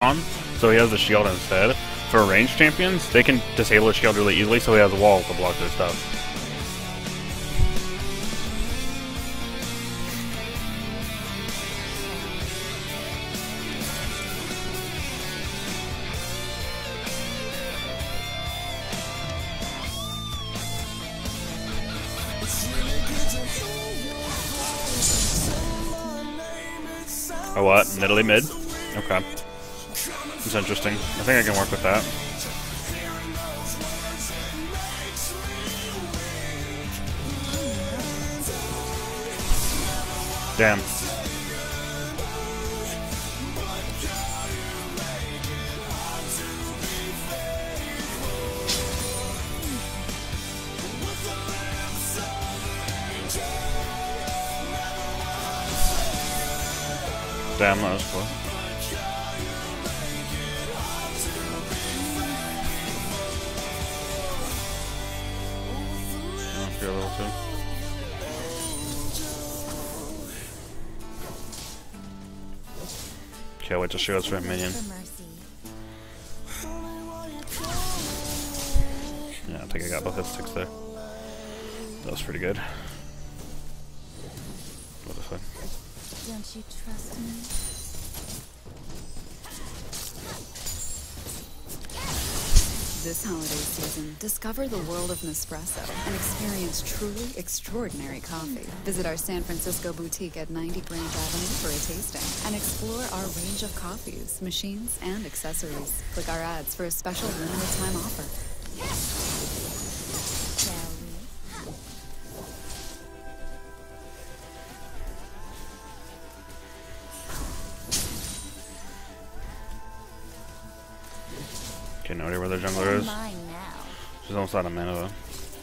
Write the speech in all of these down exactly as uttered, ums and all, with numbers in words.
on, so he has the shield instead. For ranged champions, they can disable the shield really easily, so he has a wall to block their stuff. Oh, what? Middly mid? Okay. That's interesting. I think I can work with that. Damn. Damn, that was close. Oh, you're a little too. Can't wait to shoot us for a minion. Yeah, I think I got both hit sticks there. That was pretty good. What the fuck? Don't you trust me? This holiday season, discover the world of Nespresso and experience truly extraordinary coffee. Visit our San Francisco boutique at ninety Branch Avenue for a tasting and explore our range of coffees, machines, and accessories. Click our ads for a special limited time offer. Okay, no idea where the jungler is. She's almost out of mana though.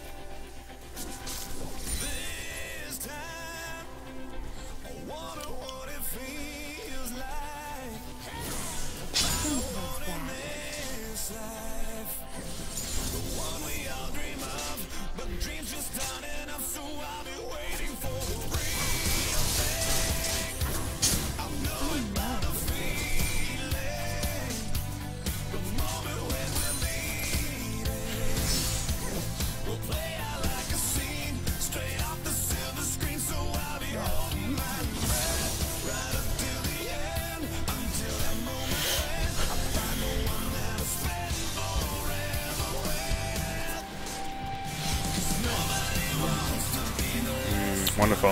Wonderful.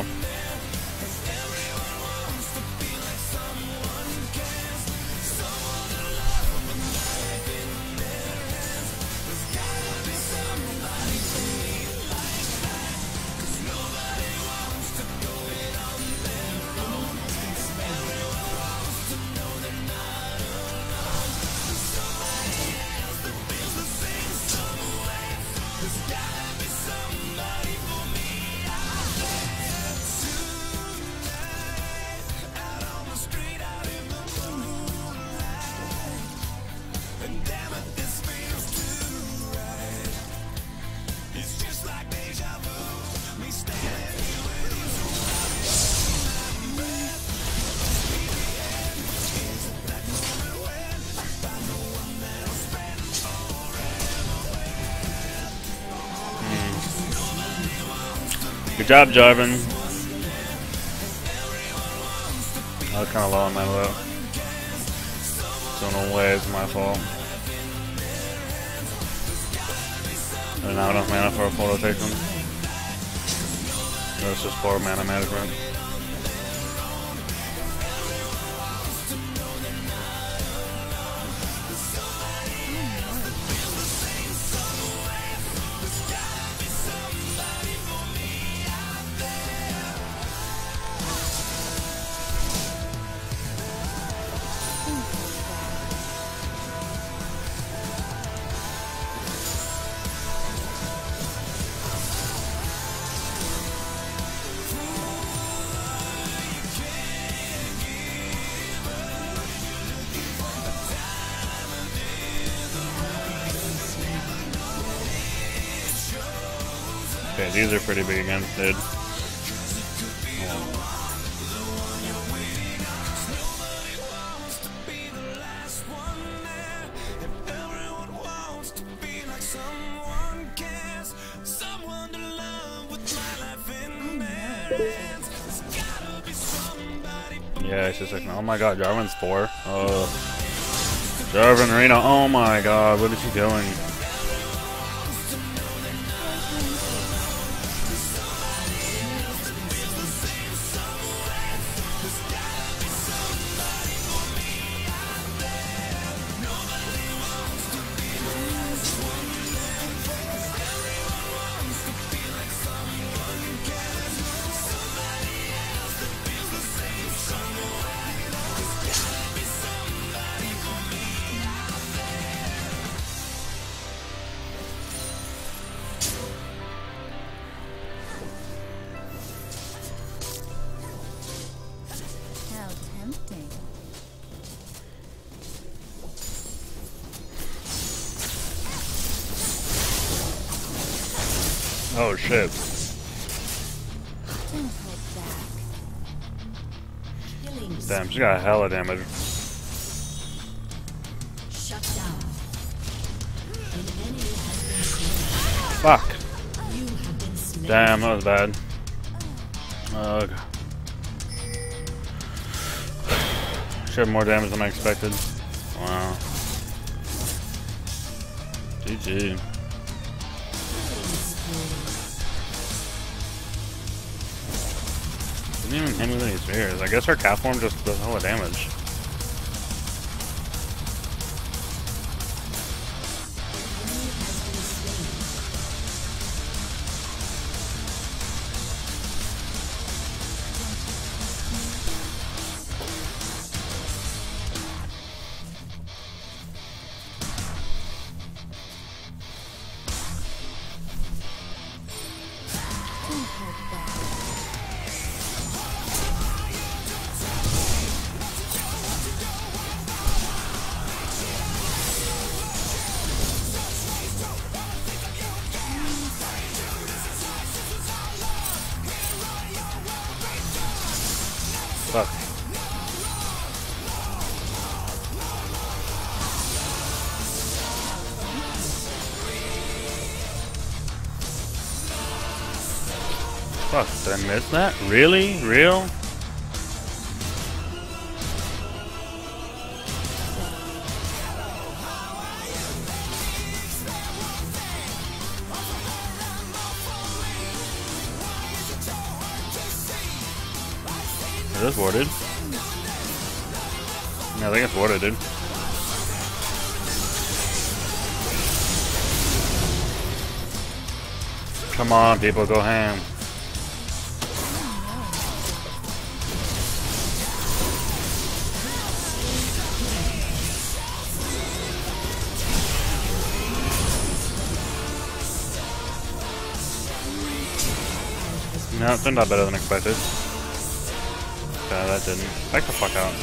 Good job, Jarvan. I was kind of low on mana though. So no way it's my fault. I don't have enough mana for a full rotation. That's just poor mana management. Okay, these are pretty big against dude. Oh. Yeah, it's just like, oh my god, Jarvan's four. Oh. Jarvan Reno, oh my god, what is he doing? Oh shit. Damn, she got hella damage. Fuck. Damn, that was bad. Ugh. She had more damage than I expected. Wow. G G. Didn't even hit me with any spears. I guess her cat form just does hella damage. Fuck. Fuck, did I miss that? Really? Real? Is this warded? Yeah, I think it's warded, dude. Come on, people, go ham. No, it turned out better than expected. Yeah, that didn't. Back the fuck out.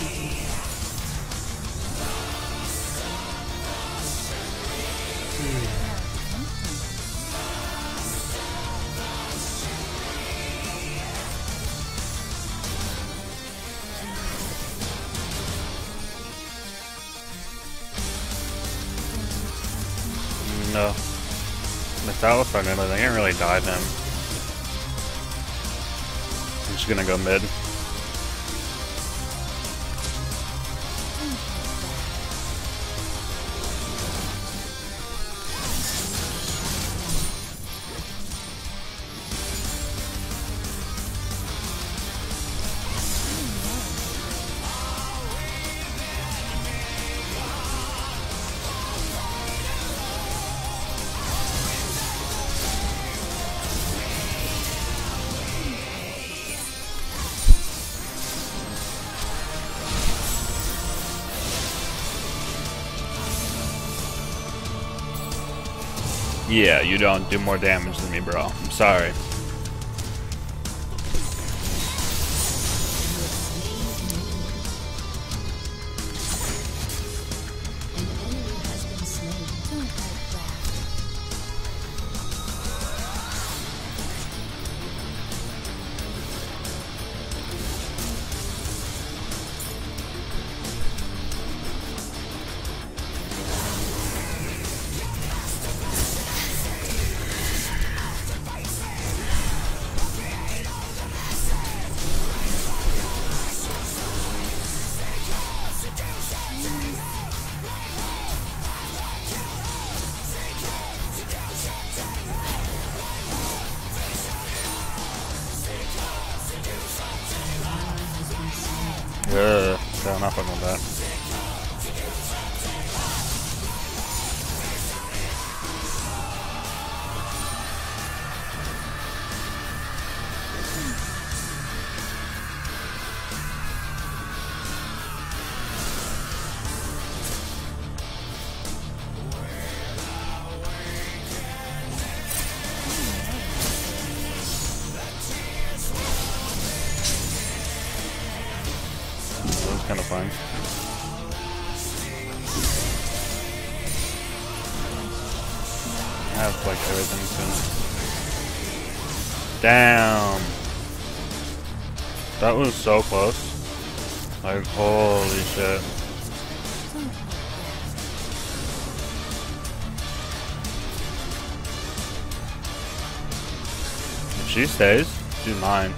No. Missed out with Fernando. They can't really dive him. I'm just gonna go mid. Yeah, you don't do more damage than me, bro. I'm sorry. not fucking with that. Kind of fun. I have like everything soon. Damn. That was so close. Like holy shit. If she stays, she's mine.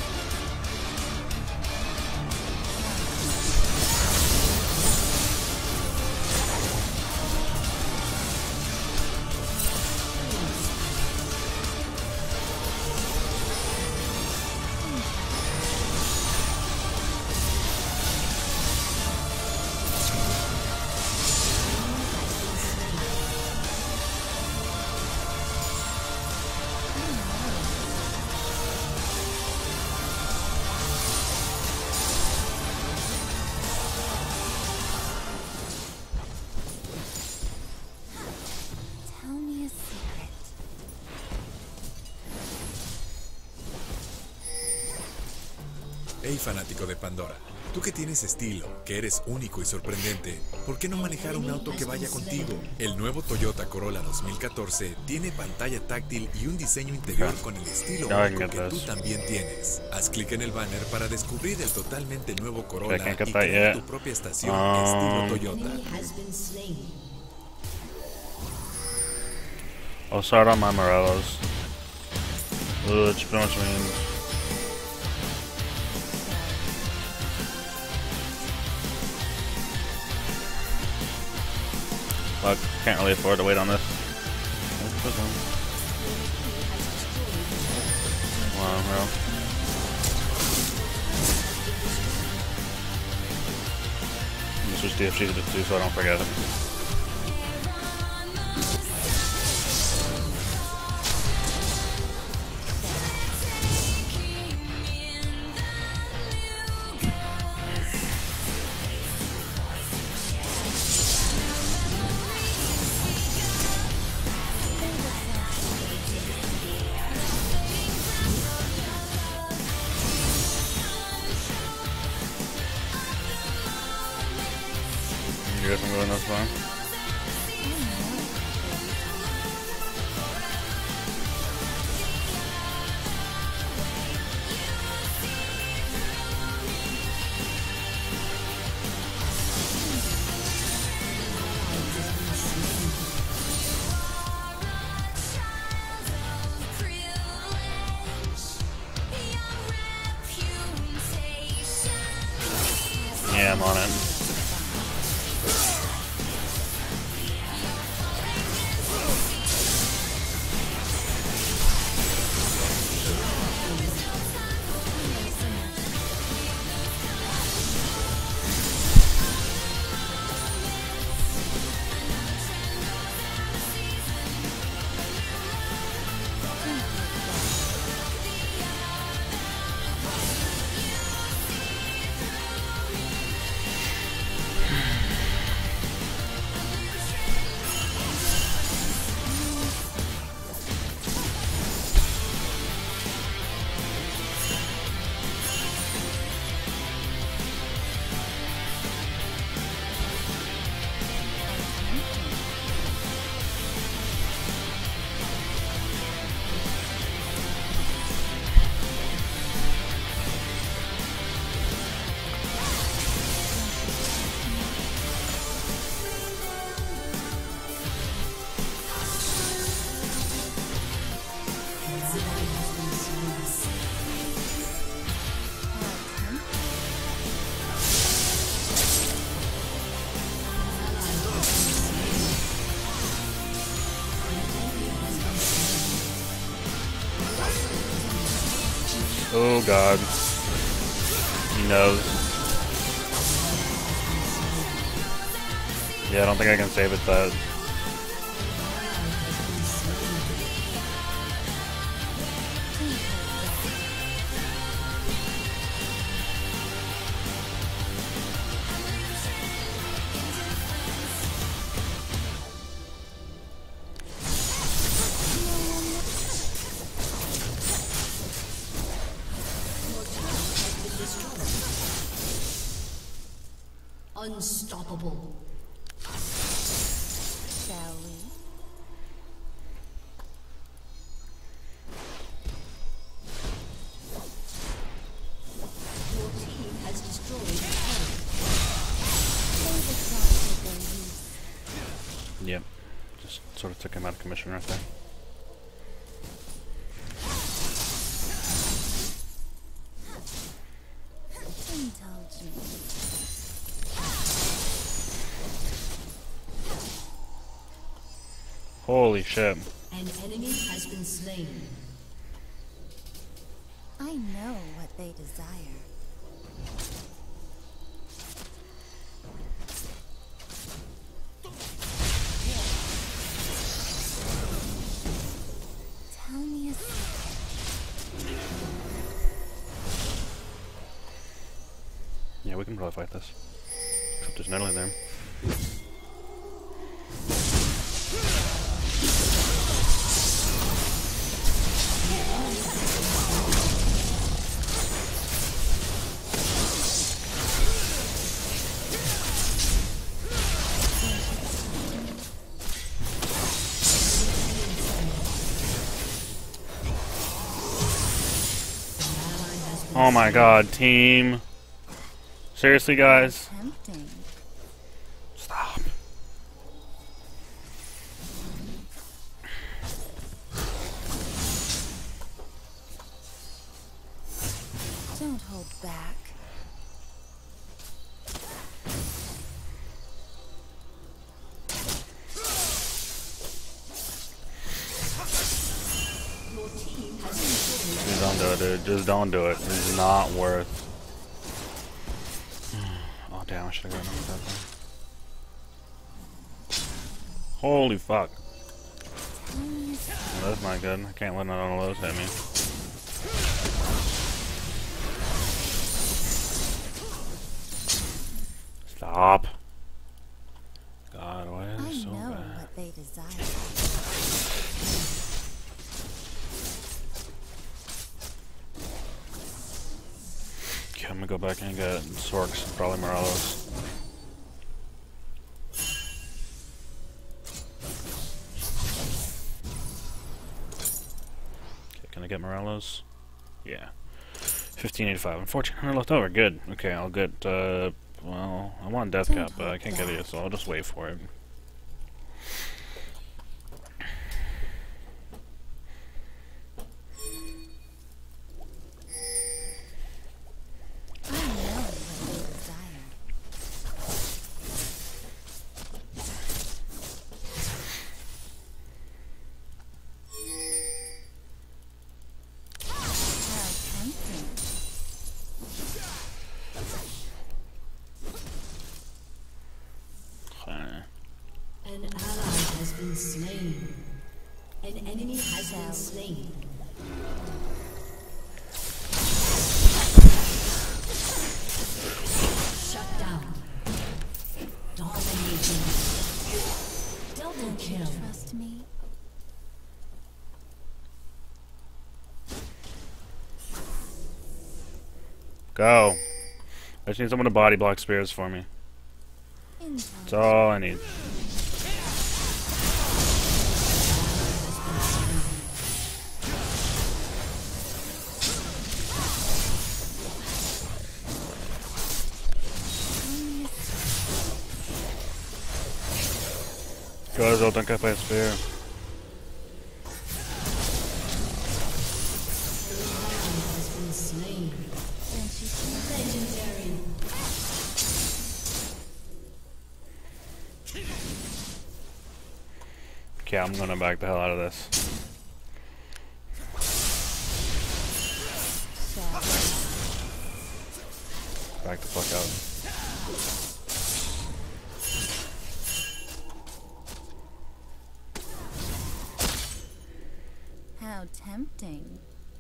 Hey fanático de Pandora, tú que tienes estilo, que eres único y sorprendente, ¿por qué no manejar un auto que vaya contigo? El nuevo Toyota Corolla dos mil catorce tiene pantalla táctil y un diseño interior con el estilo único que tú también tienes. Haz clic en el banner para descubrir el totalmente nuevo Corolla y crear tu propia estación estilo Toyota. I'll start on my Morelos. Which pretty much means I can't really afford to wait on this. Wow, bro. Let's switch D F G to two so I don't forget it. You guys can go in this one. Yeah, I'm on it. Oh god. He knows. Yeah, I don't think I can save it that. Unstoppable. Shall we? Your team has destroyed a turret. They've exhausted their use. Yep. Just sort of took him out of commission right there. Indulge me. Holy shit. An enemy has been slain. I know what they desire. Tell me a secret. Yeah, we can probably fight this. Except there's Natalie there. Oh my god, team. Seriously, guys? Tempting. Stop. Don't hold back. Your team has destroyed. Just don't do it, dude. Just don't do it. It's not worth. Oh damn! I should have gotten him with that thing. Holy fuck! Well, that's not good. I can't let none of those hit me. Stop! God, why is I it so know bad? what they desire. Okay, I'm gonna go back and get Sorks, probably Morelos. Okay, can I get Morelos? Yeah. fifteen eighty-five. And fourteen hundred left over. Good. Okay, I'll get, uh, well, I want Death Cap, but I can't get it, so I'll just wait for it. I know what they desire. How tempting. Okay. An ally has been slain. An enemy has been slain. Shut down. Dominating. Double kill. Trust me. Go. I just need someone to body block spears for me. Indulge. That's all I need. Guys, I'll dunk up a spear. Has been slain. Don't you see? Legendary. Okay, I'm gonna back the hell out of this. Shall we? Back the fuck out. How tempting.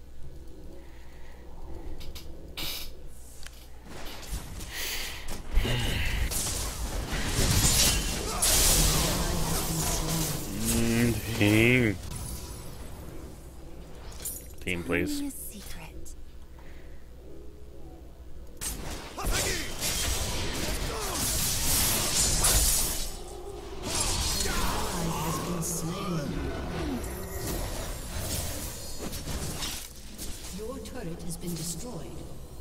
Mm, team. Team, please. Tell me a secret. Has been slain. Your turret has been destroyed.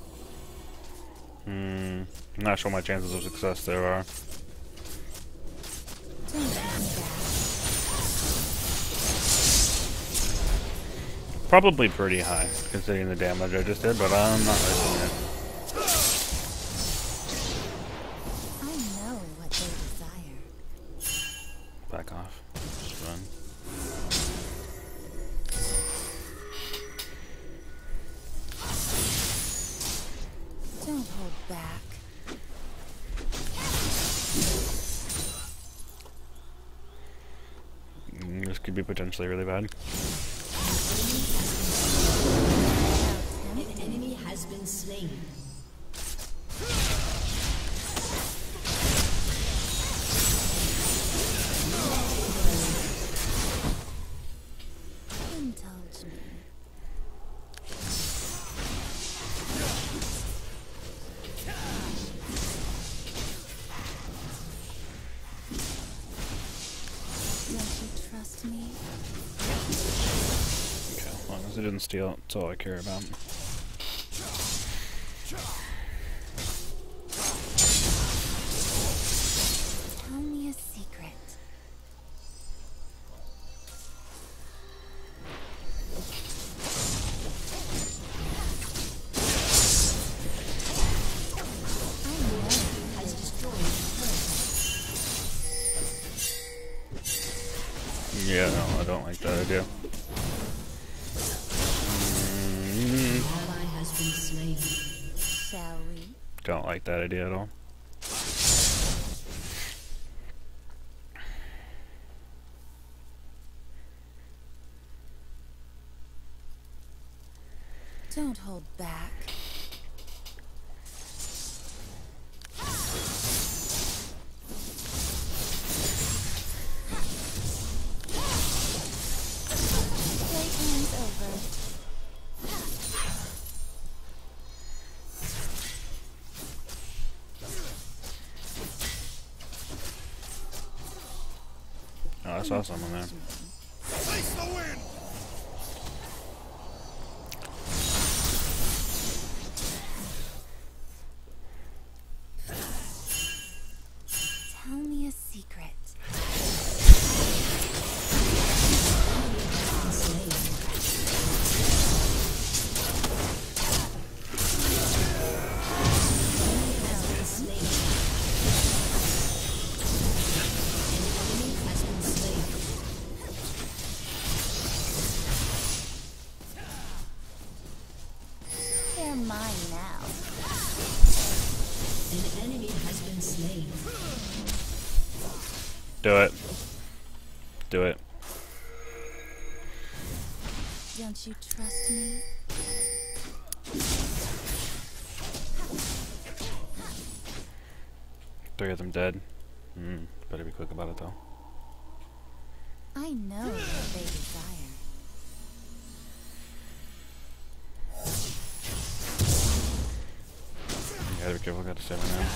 Hmm. I'm not sure my chances of success there are. Don't come back. Probably pretty high, considering the damage I just did, but I'm not risking it. I know what they desire. Back off. Just run. Don't hold back. Mm, this could be potentially really bad. An enemy has been slain. Indulge me. Don't you trust me? Okay, as long as it didn't steal, that's all I care about. Tell me a secret. I know. Has destroyed the turret. Yeah, no, I don't like that idea. Mm, Ally has been slain. Shall we? don't like that idea at all. Don't hold back. Playtime's over. Oh, I saw someone there. Tell me a secret. They're mine now. An enemy has been slain. Do it. Do it. Don't you trust me? Three of them dead. Hmm. Better be quick about it though. I know what they desire. You gotta be careful, gotta save my man.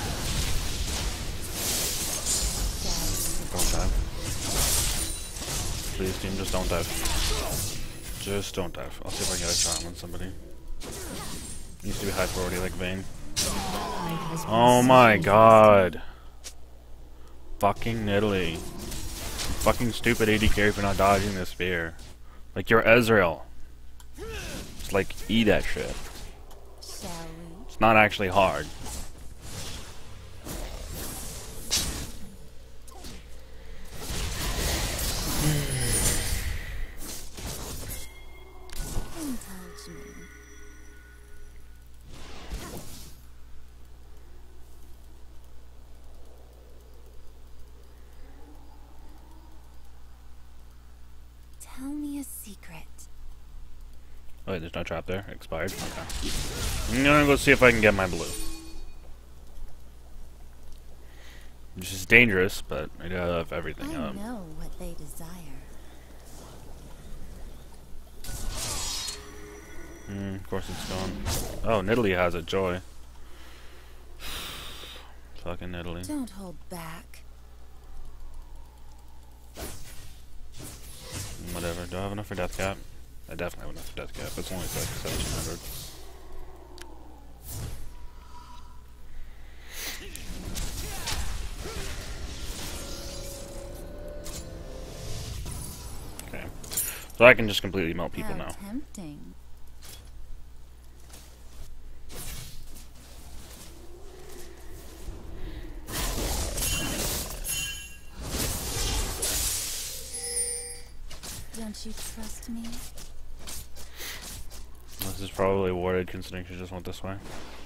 Daddy. Don't dive. Please, team, just don't dive. Just don't dive. I'll see if I can get a charm on somebody. Needs to be high priority like Vayne. Ally has been Oh my slain. god. Fucking Nidalee. Fucking stupid A D carry for not dodging this spear. Like, you're Ezreal. Just like, eat that shit. Shall we? It's not actually hard. Indulge me. Tell me a secret. Oh wait, there's no trap there. Expired. Okay. I'm gonna go see if I can get my blue. Which is dangerous, but I gotta have everything I up. know what they desire. Mm, of course it's gone. Oh, Nidalee has it. Joy. Fucking Nidalee. Don't hold back. Whatever. Do I have enough for death cap? I definitely have enough for death cap. It's only like seventeen hundred. Okay. So I can just completely melt people How now. tempting. Don't you trust me? This is probably warded considering she just went this way.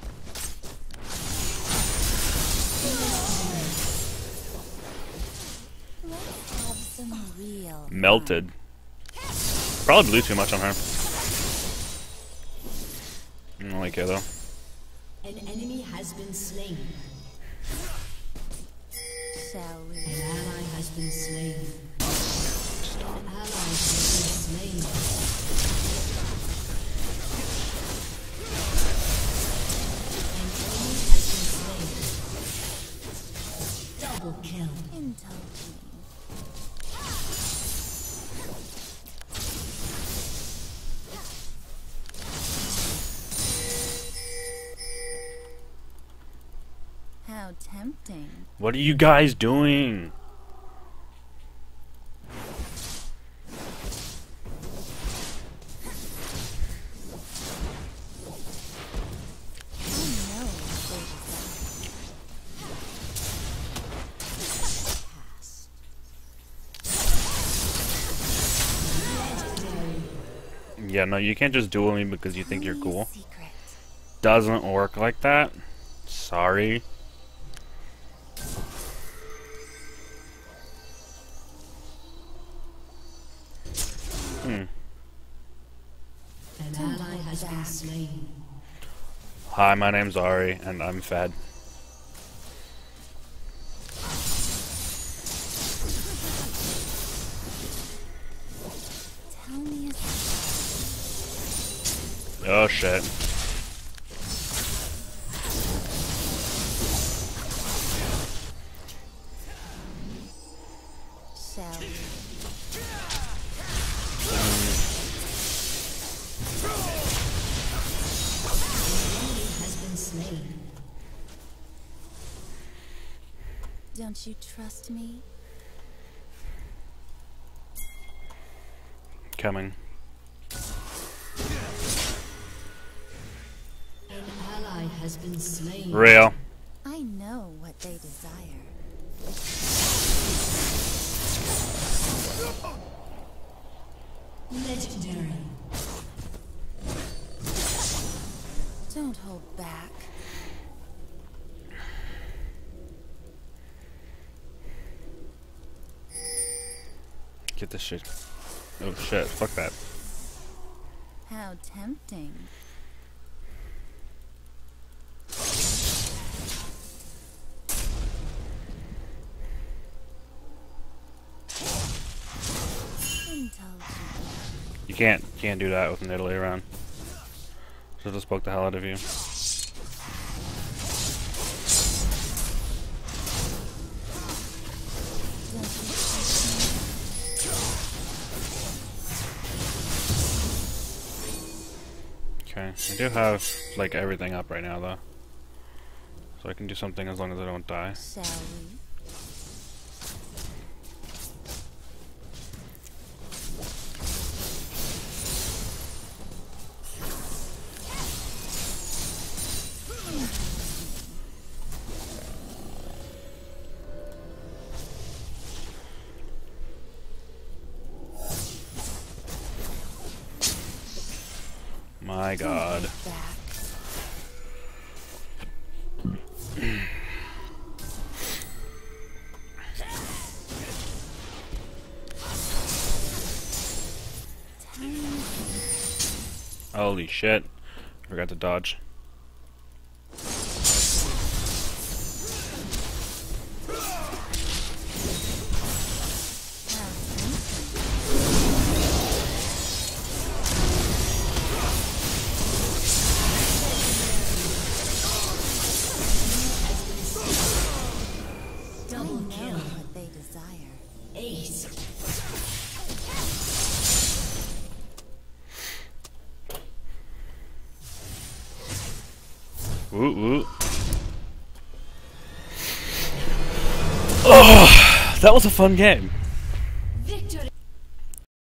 Let's have some real Melted. Probably blew too much on her. I don't like it though. An enemy has been slain. Shall we? An ally has been slain. An ally has been slain. An enemy has been slain. Double kill. Indulge me. How tempting. What are you guys doing? I know what they desire. Past. Yeah, no, you can't just duel me because you think you're Tell me a cool. secret. Doesn't work like that. Sorry. Hmm. An ally has been slain. Hi, my name's Ahri, and I'm fed. Tell me a secret. Oh shit. Shall we? Has been slain. Don't you trust me? Coming. An ally has been slain. Real. I know what they desire. Legendary. Don't hold back. Get this shit. Oh shit, fuck that. How tempting. Indulge me. You can't can't do that with Nidalee around. So just poke the hell out of you. Don't you trust Okay, I do have like everything up right now though. So I can do something as long as I don't die. me? Shall we? My god. Back. Holy shit. Forgot to dodge. Double kill. What they desire. Ace. Woo woo. Oh, that was a fun game.